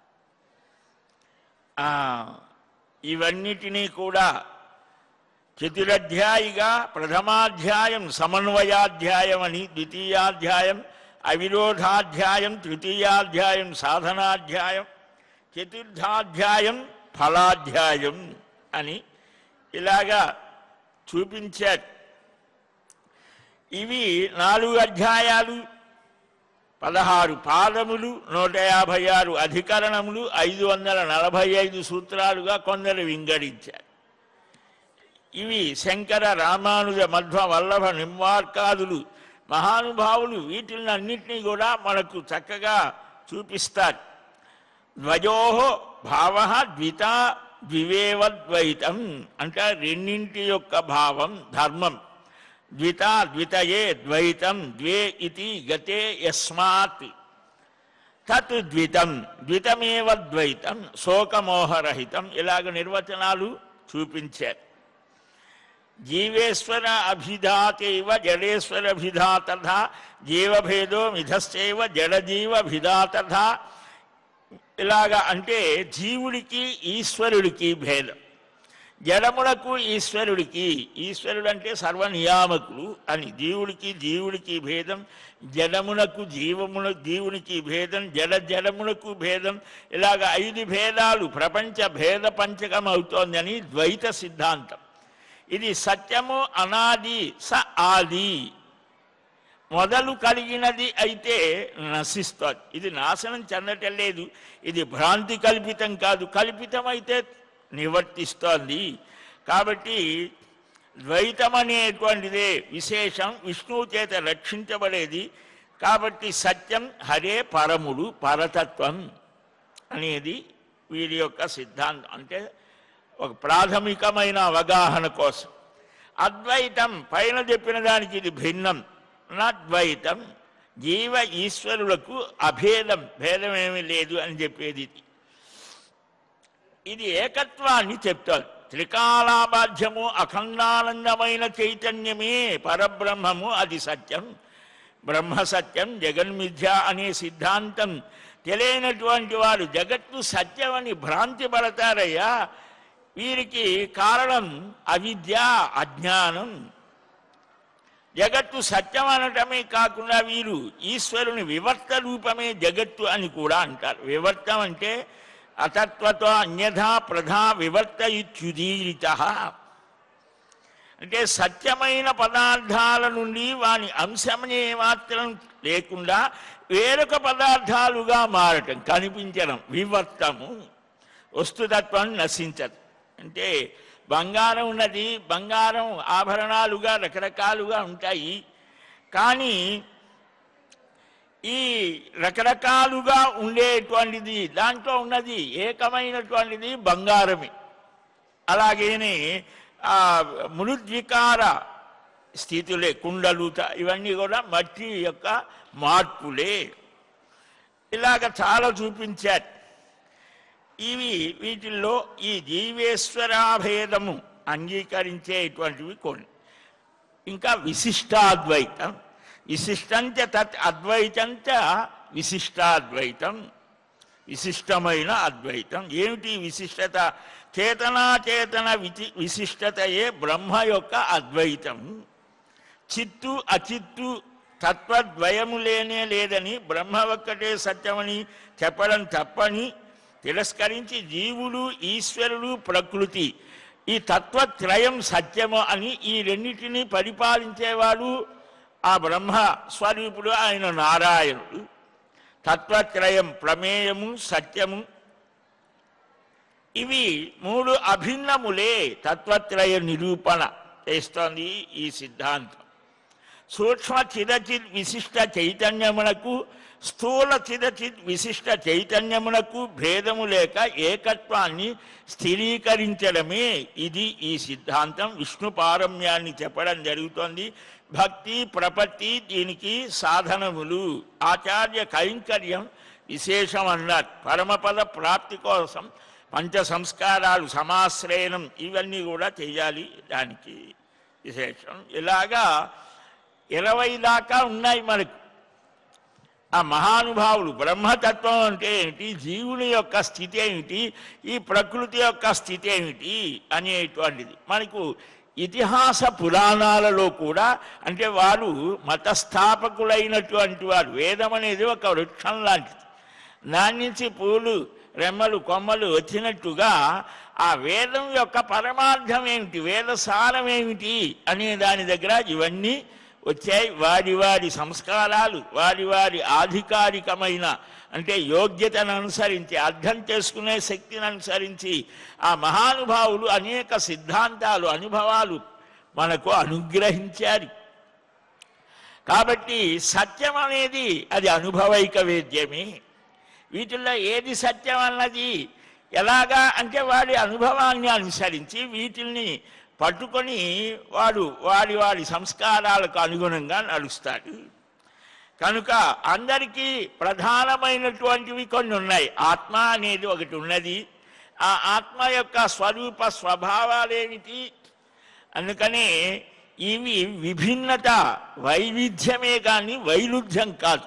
ఇవన్నిటినీ కూడా చతురధ్యాయిగా ప్రథమాధ్యాయం సమన్వయాధ్యాయం అని, ద్వితీయాధ్యాయం అవిరోధాధ్యాయం, తృతీయాధ్యాయం సాధనాధ్యాయం, చతుర్థాధ్యాయం ఫలాధ్యాయం అని ఇలాగా చూపించారు. ఇవి నాలుగు అధ్యాయాలు, పదహారు పాదములు, నూట యాభై ఆరు అధికరణములు, ఐదు వందల నలభై ఐదు సూత్రాలుగా కొందరు వింగడించారు. ఇవి శంకర రామానుజ మధ్వ వల్లభ నింబార్కాదులు మహానుభావులు వీటిని అన్నింటినీ కూడా మనకు చక్కగా చూపిస్తారు. ద్వయోహో భావ ద్విత ద్వివేవద్వైతం అంటే రెండింటి యొక్క భావం ధర్మం. ద్విత ద్వితయే ద్వైతం ద్వే ఇతి గతే యస్మాత్ తత్ ద్వితం ద్వితమేవ ద్వైతం శోకమోహరహితం ఇలాగ నిర్వచనాలు చూపించారు. జీవేశ్వర అభిధాతైవ జడేశ్వర భిధాతథా జీవభేదో మిథశ్చైవ జడజీవ భిధాతథా ఇలాగా అంటే జీవుడికి ఈశ్వరుడికి భేదం, జడములకు ఈశ్వరుడికి, ఈశ్వరుడు అంటే సర్వనియామకులు అని, జీవుడికి జీవుడికి భేదం, జడమునకు జీవమున జీవునికి భేదం, జడ జడమునకు భేదం, ఇలాగ ఐదు భేదాలు ప్రపంచ భేద పంచకం అవుతోందని ద్వైత సిద్ధాంతం. ఇది సత్యము అనాది స ఆది, మొదలు కలిగినది అయితే నశిస్తోంది. ఇది నాశనం చెందటం లేదు, ఇది భ్రాంతి కల్పితం కాదు, కల్పితం అయితే నివర్తిస్తోంది. కాబట్టి ద్వైతం అనేటువంటిదే విశేషం, విష్ణువు చేత రక్షించబడేది. కాబట్టి సత్యం హరే పరముడు, పరతత్వం అనేది వీరి యొక్క సిద్ధాంతం. అంటే ఒక ప్రాథమికమైన అవగాహన కోసం. అద్వైతం పైన చెప్పిన దానికి ఇది భిన్నం. నద్వైతం జీవ ఈశ్వరులకు అభేదం, భేదమేమీ లేదు అని చెప్పేది. ఇది ఏకత్వాన్ని చెప్తారు. త్రికాలాబాధ్యము అఖండానందమైన చైతన్యమే పరబ్రహ్మము, అది సత్యం, బ్రహ్మ సత్యం, జగన్మిథ్య అనే సిద్ధాంతం తెలియనటువంటి వారు జగత్తు సత్యమని భ్రాంతి పడతారయ్యా. వీరికి కారణం అవిద్య, అజ్ఞానం. జగత్తు సత్యం అనటమే కాకుండా వీరు ఈశ్వరుని వివర్త రూపమే జగత్తు అని కూడా అంటారు. వివర్తం అంటే అతత్వతో అన్యథా ప్రధా వివర్త ఇత్యుదీరిత అంటే సత్యమైన పదార్థాల నుండి వాని అంశమనే మాత్రం లేకుండా వేరొక పదార్థాలుగా మారటం, కనిపించడం వివర్తము. వస్తుతత్వం నశించదు. అంటే బంగారం ఉన్నది, బంగారం ఆభరణాలుగా రకరకాలుగా ఉంటాయి. కానీ ఈ రకరకాలుగా ఉండేటువంటిది దాంట్లో ఉన్నది ఏకమైనటువంటిది బంగారమే. అలాగేనే ఆ మృద్వికార స్థితులే, కుండలుత ఇవన్నీ కూడా మట్టి యొక్క మార్పులే. ఇలాగ చాలా చూపించారు. ఇవి వీటిల్లో ఈ జీవేశ్వరాభేదము అంగీకరించేటువంటివి కొన్ని. ఇంకా విశిష్టమైన అద్వైతం. ఏమిటి విశిష్టత? చేతనాచేతన విచి విశిష్టతయే బ్రహ్మ యొక్క అద్వైతం. చిత్తు అచిత్తు తత్వద్వయము లేనే లేదని, బ్రహ్మ ఒక్కటే సత్యమని చెప్పడం తప్పని తిరస్కరించి జీవులు, ఈశ్వరుడు, ప్రకృతి ఈ తత్వత్రయం సత్యము అని ఈ రెండింటినీ పరిపాలించేవాడు ఆ బ్రహ్మ స్వరూపుడు ఆయన నారాయణుడు. తత్వత్రయం ప్రమేయము, సత్యము ఇవి మూడు అభిన్నములే తత్వత్రయ నిరూపణ చేస్తోంది ఈ సిద్ధాంతం. సూక్ష్మ చిదచిత్ విశిష్ట చైతన్యమునకు, స్థూల చిదచిత్ విశిష్ట చైతన్యమునకు భేదము లేక ఏకత్వాన్ని స్థిరీకరించడమే ఇది ఈ సిద్ధాంతం. విష్ణు పారమ్యాన్ని చెప్పడం జరుగుతోంది. భక్తి, ప్రపత్తి దీనికి సాధనములు. ఆచార్య కైంకర్యం విశేషం అన్నారు. పరమపద ప్రాప్తి కోసం పంచ సంస్కారాలు, సమాశ్రయనం ఇవన్నీ కూడా చేయాలి, దానికి విశేషం. ఇలాగా ఇరవై దాకా ఉన్నాయి మనకు. ఆ మహానుభావులు బ్రహ్మతత్వం అంటే ఏమిటి, జీవుని యొక్క స్థితి ఏమిటి, ఈ ప్రకృతి యొక్క స్థితి ఏమిటి అనేటువంటిది మనకు ఇతిహాస పురాణాలలో కూడా, అంటే వారు మతస్థాపకులైనటువంటి వారు. వేదం అనేది ఒక వృక్షం లాంటిది. దాని నుంచి పూలు, రెమ్మలు, కొమ్మలు వచ్చినట్టుగా ఆ వేదం యొక్క పరమార్థం ఏమిటి, వేద సారం ఏమిటి అనే దాని దగ్గర ఇవన్నీ వచ్చాయి. వారి వారి సంస్కారాలు, వారి వారి ఆధికారికమైన అంటే యోగ్యతను అనుసరించి, అర్థం చేసుకునే శక్తిని అనుసరించి ఆ మహానుభావులు అనేక సిద్ధాంతాలు, అనుభవాలు మనకు అనుగ్రహించారు. కాబట్టి సత్యం అనేది అది అనుభవైక వేద్యమే. వీటిల్లో ఏది సత్యం అన్నది ఎలాగా అంటే వాడి అనుభవాన్ని అనుసరించి వీటిల్ని పట్టుకొని వాడు వాడి వాడి సంస్కారాలకు అనుగుణంగా నడుస్తాడు. కనుక అందరికీ ప్రధానమైనటువంటివి కొన్ని ఉన్నాయి. ఆత్మ అనేది ఒకటి ఉన్నది. ఆ ఆత్మ యొక్క స్వరూప స్వభావాలేమిటి? అందుకనే ఇవి విభిన్నత, వైవిధ్యమే కానీ వైరుధ్యం కాదు.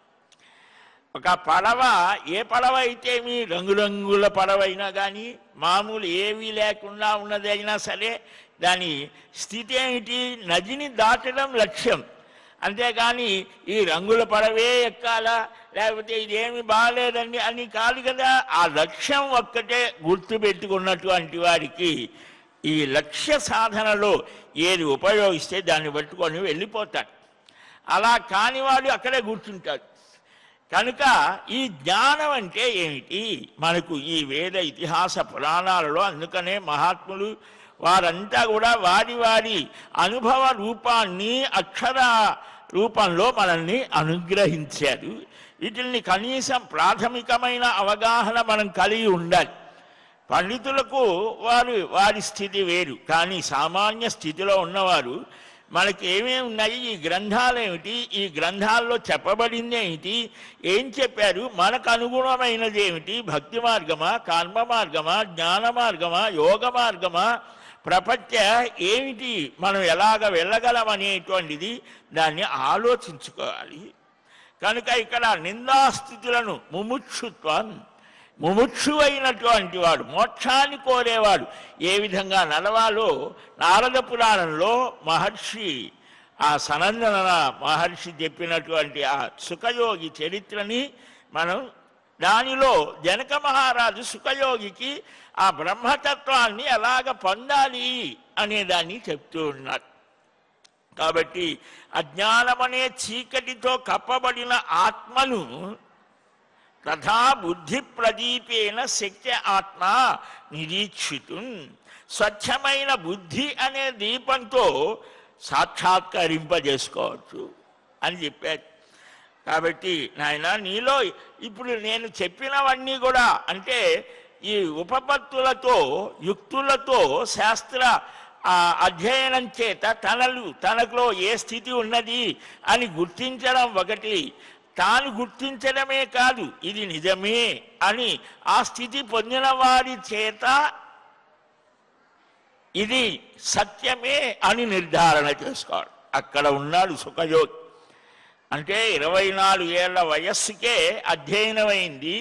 ఒక పడవ, ఏ పడవ అయితే మీ రంగురంగుల పడవైనా కానీ, మామూలు ఏమీ లేకుండా ఉన్నదైనా సరే, దాని స్థితి ఏమిటి? నదిని దాటడం లక్ష్యం. అంతేగాని ఈ రంగుల పడవే ఎక్కాలా, లేకపోతే ఇదేమి బాగాలేదండి అని కాదు కదా. ఆ లక్ష్యం ఒక్కటే గుర్తుపెట్టుకున్నటువంటి వారికి ఈ లక్ష్య సాధనలో ఏది ఉపయోగిస్తే దాన్ని పట్టుకొని వెళ్ళిపోతాడు. అలా కానివాడు అక్కడే కూర్చుంటాడు. కనుక ఈ జ్ఞానం అంటే ఏమిటి మనకు ఈ వేద ఇతిహాస పురాణాలలో, అందుకనే మహాత్ములు వారంతా కూడా వారి వారి అనుభవ రూపాన్ని అక్షర రూపంలో మనల్ని అనుగ్రహించారు. వీటిని కనీసం ప్రాథమికమైన అవగాహన మనం కలిగి ఉండాలి. పండితులకు వారు వారి స్థితి వేరు, కానీ సామాన్య స్థితిలో ఉన్నవారు మనకి ఏమేమి ఉన్నాయి, ఈ గ్రంథాలు ఏమిటి, ఈ గ్రంథాల్లో చెప్పబడింది ఏమిటి, ఏం చెప్పారు, మనకు అనుగుణమైనది ఏమిటి, భక్తి మార్గమా, కర్మ మార్గమా, జ్ఞాన మార్గమా, యోగ మార్గమా, ప్రపంచ ఏమిటి, మనం ఎలాగ వెళ్ళగలం అనేటువంటిది దాన్ని ఆలోచించుకోవాలి. కనుక ఇక్కడ నిందాస్థితులను ముముక్షుత్వం, ముముక్షు అయినటువంటి వాడు, మోక్షాన్ని కోరేవాడు ఏ విధంగా నడవాలో నారద పురాణంలో మహర్షి, ఆ సనందన మహర్షి చెప్పినటువంటి ఆ సుఖయోగి చరిత్రని మనం, దానిలో జనక మహారాజు సుఖయోగికి ఆ బ్రహ్మతత్వాన్ని ఎలాగ పొందాలి అనేదాన్ని చెప్తూ ఉన్నారు. కాబట్టి అజ్ఞానమనే చీకటితో కప్పబడిన ఆత్మను తథా బుద్ధి ప్రదీపేన శక్తి ఆత్మ నిరీక్షితుం, స్వచ్ఛమైన బుద్ధి అనే దీపంతో సాక్షాత్కరింపజేసుకోవచ్చు అని చెప్పారు. కాబట్టి నాయన నీలో ఇప్పుడు నేను చెప్పినవన్నీ కూడా, అంటే ఈ ఉపపత్తులతో యుక్తులతో శాస్త్ర అధ్యయనం చేత తనలు తనలో ఏ స్థితి ఉన్నది అని గుర్తించడం ఒకటి, తాను గుర్తించడమే కాదు ఇది నిజమే అని ఆ స్థితి పొందిన వారి చేత ఇది సత్యమే అని నిర్ధారణ చేసుకోవాలి. అక్కడ ఉన్నాడు సుఖయోగి. అంటే ఇరవై నాలుగు ఏళ్ల వయస్సుకే అధ్యయనమైంది.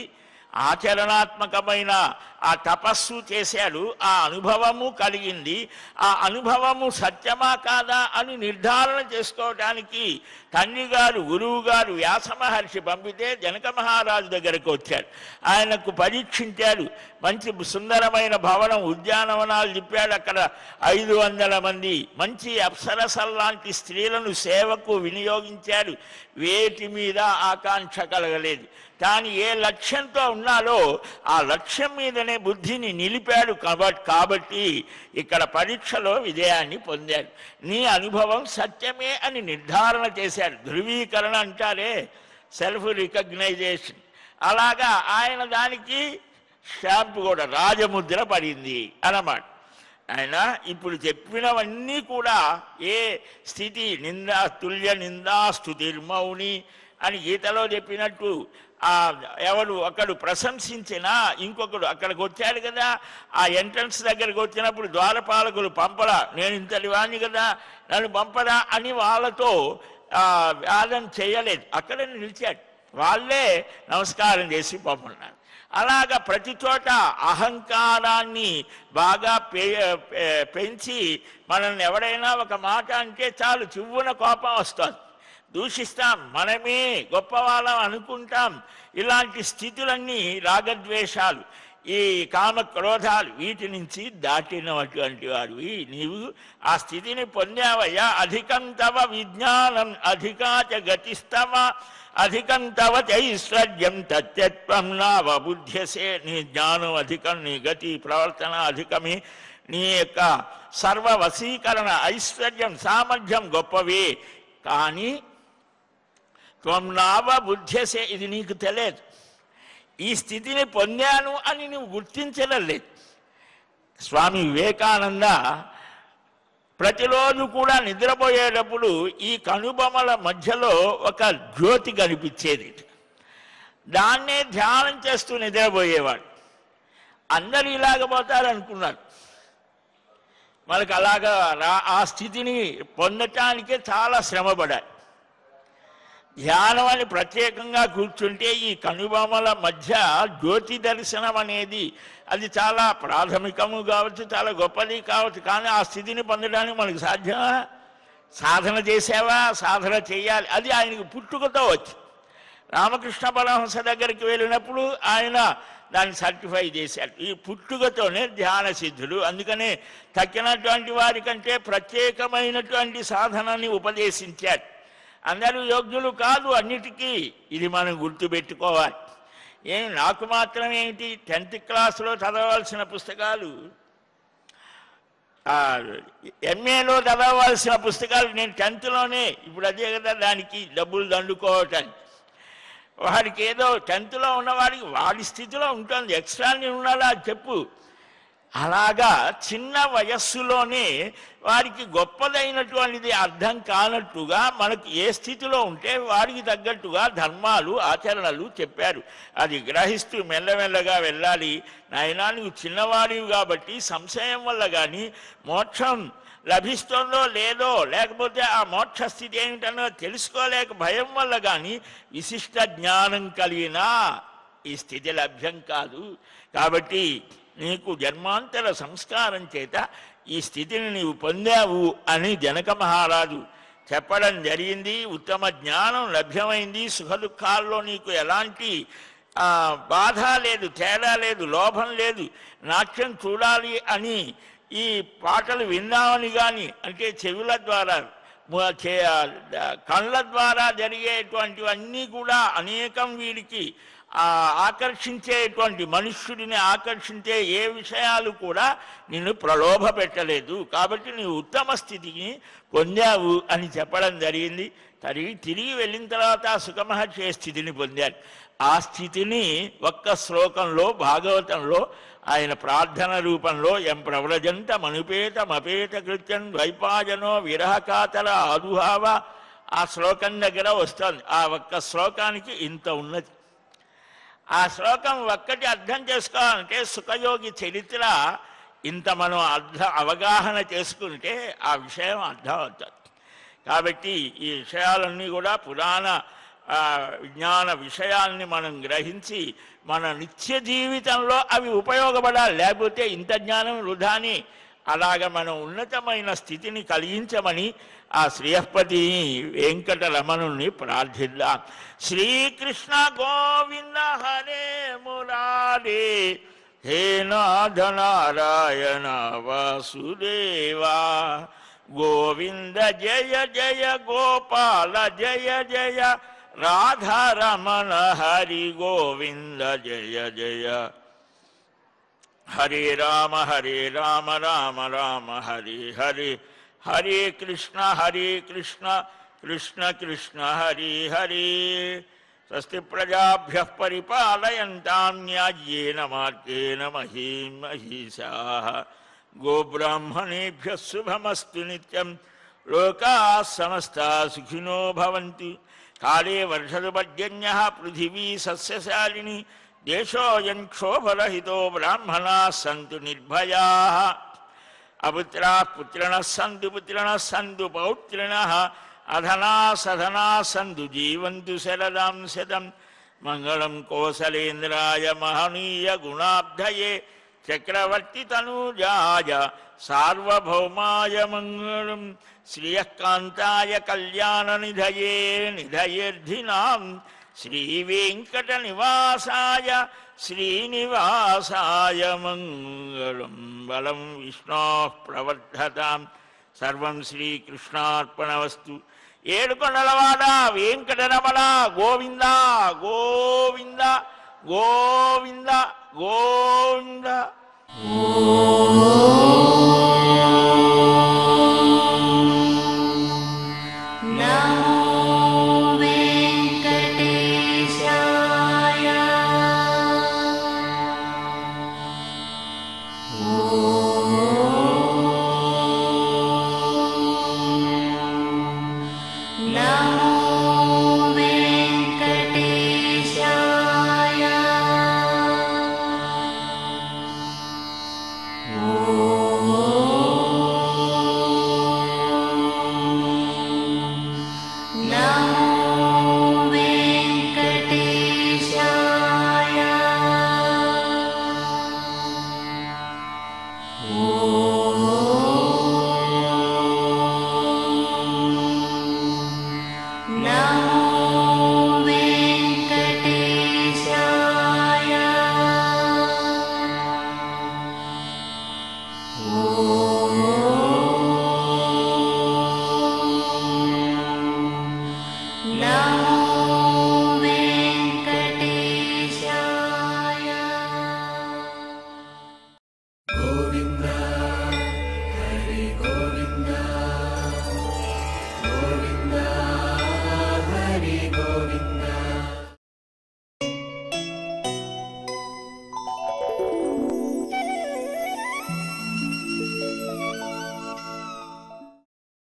ఆచరణాత్మకమైన ఆ తపస్సు చేశాడు, ఆ అనుభవము కలిగింది. ఆ అనుభవము సత్యమా కాదా అని నిర్ధారణ చేసుకోవటానికి తండ్రి గారు గురువు గారు వ్యాస మహర్షి పంపితే జనక మహారాజు దగ్గరకు వచ్చాడు. ఆయనకు పరీక్షించాడు. మంచి సుందరమైన భవనం, ఉద్యానవనాలు చెప్పాడు. అక్కడ ఐదు వందల మంది మంచి అప్సరసల్లాంటి స్త్రీలను సేవకు వినియోగించాడు. వేటి మీద ఆకాంక్ష కలగలేదు. కానీ ఏ లక్ష్యంతో ఉన్నాడో ఆ లక్ష్యం మీదనే బుద్ధిని నిలిపాడు. కాబట్టి కాబట్టి ఇక్కడ పరీక్షలో విజయాన్ని పొందాడు. నీ అనుభవం సత్యమే అని నిర్ధారణ చేశాడు. ధృవీకరణ అంటారే, సెల్ఫ్ రికగ్నైజేషన్. అలాగా ఆయన దానికి స్టాంపు కూడా రాజముద్ర పడింది అన్నమాట. ఆయన ఇప్పుడు చెప్పినవన్నీ కూడా ఏ స్థితి నిందా తుల్య నిందా స్తుతిర్మౌని అని గీతలో చెప్పినట్టు ఆ ఎవడు ఒకడు ప్రశంసించినా ఇంకొకడు అక్కడికి వచ్చాడు కదా, ఆ ఎంట్రన్స్ దగ్గరికి వచ్చినప్పుడు ద్వారపాలకులు పంపరా, నేను ఇంతటి వాణ్ణి కదా నన్ను పంపరా అని వాళ్ళతో వాదన చేయలేదు. అక్కడ నిలిచాడు. వాళ్ళే నమస్కారం చేసి పంపన్నారు. అలాగా ప్రతి చోట అహంకారాన్ని బాగా పె పెంచి మనల్ని ఎవడైనా ఒక మాట అంటే చాలు చివ్వున కోపం వస్తుంది, దూషిస్తాం, మనమే గొప్పవాళ్ళం అనుకుంటాం. ఇలాంటి స్థితులన్నీ రాగద్వేషాలు, ఈ కామ క్రోధాలు, వీటి నుంచి దాటినటువంటి వాడివి నీవు. ఆ స్థితిని పొందావయ్యా. అధికం తవ విజ్ఞానం అధికాచ గతిస్తవ అధికం తవ చైశ్వర్యం తత్యత్వం నావబుధ్యసే. నీ జ్ఞానం అధికం, నీ గతి ప్రవర్తన అధికమే, నీ యొక్క సర్వవశీకరణ ఐశ్వర్యం సామర్థ్యం గొప్పవే. కానీ త్వం నావ బుద్ధ్యసే, ఇది నీకు తెలియదు. ఈ స్థితిని పొందాను అని నువ్వు గుర్తించలేదు. స్వామి వివేకానంద ప్రతిరోజు కూడా నిద్రపోయేటప్పుడు ఈ కనుబొమల మధ్యలో ఒక జ్యోతి కనిపించేది. దాన్నే ధ్యానం చేస్తూ నిద్రపోయేవాడు. అందరూ ఇలాగ పోతారనుకున్నారు. మనకు అలాగా ఆ స్థితిని పొందటానికే చాలా శ్రమపడాలి. ధ్యానం అని ప్రత్యేకంగా కూర్చుంటే ఈ కనుబొమల మధ్య జ్యోతి దర్శనం అనేది అది చాలా ప్రాథమికము కావచ్చు, చాలా గొప్పది కావచ్చు. కానీ ఆ స్థితిని పొందడానికి మనకు సాధ్యమా? సాధన చేసావా? సాధన చేయాలి. అది ఆయనకు పుట్టుకతో వచ్చి రామకృష్ణ పరమహంస దగ్గరికి వెళ్ళినప్పుడు ఆయన దాన్ని సర్టిఫై చేశాడు. ఈ పుట్టుకతోనే ధ్యాన సిద్ధుడు. అందుకనే తక్కినటువంటి వారికంటే ప్రత్యేకమైనటువంటి సాధనని ఉపదేశించాడు. అందరూ యోగ్యులు కాదు అన్నిటికీ, ఇది మనం గుర్తుపెట్టుకోవాలి. ఏం నాకు మాత్రం ఏంటి, టెన్త్ క్లాస్లో చదవవలసిన పుస్తకాలు, ఎంఏలో చదవవలసిన పుస్తకాలు నేను టెన్త్లోనే, ఇప్పుడు అదే కదా దానికి డబ్బులు దండుకోవటానికి. వాడికి ఏదో టెన్త్లో ఉన్నవాడికి వాడి స్థితిలో ఉంటుంది, ఎక్స్ట్రా ఉన్నాడా చెప్పు. అలాగా చిన్న వయస్సులోనే వారికి గొప్పదైనటువంటిది అర్థం కానట్టుగా మనకు ఏ స్థితిలో ఉంటే వారికి తగ్గట్టుగా ధర్మాలు ఆచరణలు చెప్పారు. అది గ్రహిస్తూ మెల్లమెల్లగా వెళ్ళాలి. నాయనా నువ్వు చిన్నవాడివి కాబట్టి సంశయం వల్ల కానీ మోక్షం లభిస్తుందో లేదో, లేకపోతే ఆ మోక్ష స్థితి ఏమిటనో తెలుసుకోలేక భయం వల్ల కానీ విశిష్ట జ్ఞానం కలిగినా ఈ స్థితి లభ్యం కాదు. కాబట్టి నీకు జన్మాంతర సంస్కారం చేత ఈ స్థితిని నీవు పొందావు అని జనక మహారాజు చెప్పడం జరిగింది. ఉత్తమ జ్ఞానం లభ్యమైంది. సుఖ దుఃఖాల్లో నీకు ఎలాంటి బాధ లేదు, తేడా లేదు, లోభం లేదు. నాట్యం చూడాలి అని ఈ పాటలు విందామని కానీ, అంటే చెవుల ద్వారా కళ్ళ ద్వారా జరిగేటువంటివన్నీ కూడా అనేకం వీడికి ఆకర్షించేటువంటి, మనుష్యుడిని ఆకర్షించే ఏ విషయాలు కూడా నిన్ను ప్రలోభ పెట్టలేదు. కాబట్టి నీవు ఉత్తమ స్థితిని పొందావు అని చెప్పడం జరిగింది. తిరిగి తిరిగి వెళ్ళిన తర్వాత ఆ సుఖమహర్షి స్థితిని పొందారు. ఆ స్థితిని ఒక్క శ్లోకంలో భాగవతంలో ఆయన ప్రార్థన రూపంలో ఎం ప్రవ్రజంత మనుపేత మపేత కృత్యం ద్వైపాయనో విరహకాతల ఆదుహావ, ఆ శ్లోకం దగ్గర వస్తుంది. ఆ ఒక్క శ్లోకానికి ఇంత ఉన్నది. ఆ శ్లోకం ఒక్కటి అర్థం చేసుకోవాలంటే సుఖయోగి చరిత్ర ఇంత మనం అర్థ అవగాహన చేసుకుంటే ఆ విషయం అర్థం అవుతుంది. కాబట్టి ఈ విషయాలన్నీ కూడా పురాణ జ్ఞాన విషయాల్ని మనం గ్రహించి మన నిత్య జీవితంలో అవి ఉపయోగపడాలి. లేకపోతే ఇంత జ్ఞానం వృధాని. అలాగ మనం ఉన్నతమైన స్థితిని కలిగించమని ఆ శ్రీయపతి వెంకటరమణుని ప్రార్థిద్దాం. శ్రీకృష్ణ గోవింద హరే మురారే హే నాథ నారాయణ వాసుదేవా గోవింద జయ జయ గోపాల జయ జయ రాధారమణ హరి గోవింద జయ జయ హరే రామ హరే రామ రామ రామ హరే హరే హరే కృష్ణ హరే కృష్ణ కృష్ణ కృష్ణ హరే హరే స్వస్తి ప్రజాభ్యః పరిపాలయంతాం న్యాయ్యేన మార్గేణ మహీం మహీషాః గోబ్రాహ్మణేభ్యः శుభమస్తు నిత్యం లోకాः సమస్తాः సుఖినో భవంతు కాలే వర్షతు పర్జన్యః పృథివీ సస్యశాలిని దేశోऽयं క్షోభరహితో బ్రాహ్మణాः సంతు నిర్భయాः అపుత్రాः పుత్రిణः సంతు పుత్రిణः సంతు పౌత్రిణः అధనాः సధనాः సంతు జీవంతు శరదాం శతం మంగళం కోసలేంద్రాయ మహనీయ గుణాబ్ధయే చక్రవర్తి తనూజాయ సార్వభౌమాయ మంగళం శ్రియకాంతాయ కళ్యాణ నిధయే నిధయేర్ధినాం శ్రీ వెంకట నివాసాయ శ్రీనివాసాయ మంగళం. బలం విష్ణోః ప్రవర్ధతాం. సర్వం శ్రీకృష్ణార్పణమస్తు. ఏడుకొండలవాడ వెంకటరమణ గోవింద గోవింద గోవింద గోవింద.